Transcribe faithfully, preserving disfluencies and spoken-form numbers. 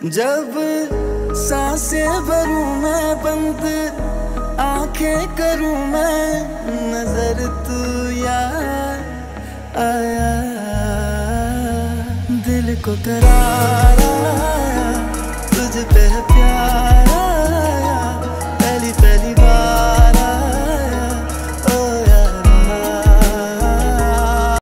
जब सांसें भरूं मैं बंद आंखें करूं मैं, नजर तू यार आया, दिल को करार आया, तुझ पे है प्यार।